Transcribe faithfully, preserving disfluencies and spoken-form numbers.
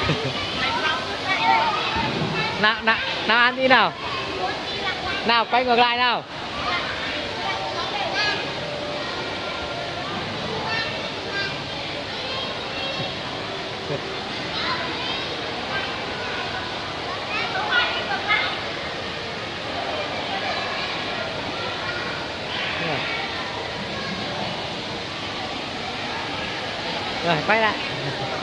nào nào nào ăn đi nào, nào quay ngược lại nào. Rồi quay lại.